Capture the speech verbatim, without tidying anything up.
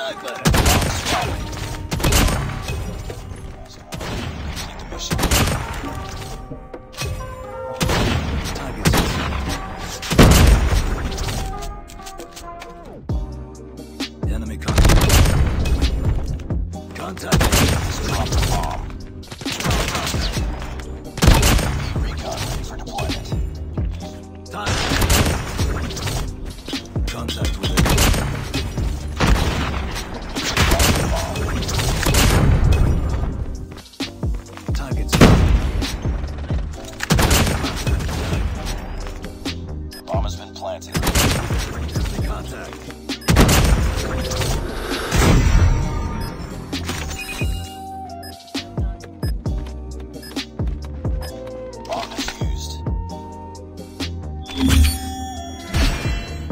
Sniper. Enemy contact. Contact. Drop the bomb. Recon ready for deployment. Time. Contact with it. Targets. Bomb has been planted. Enemy contact. Bomb defused.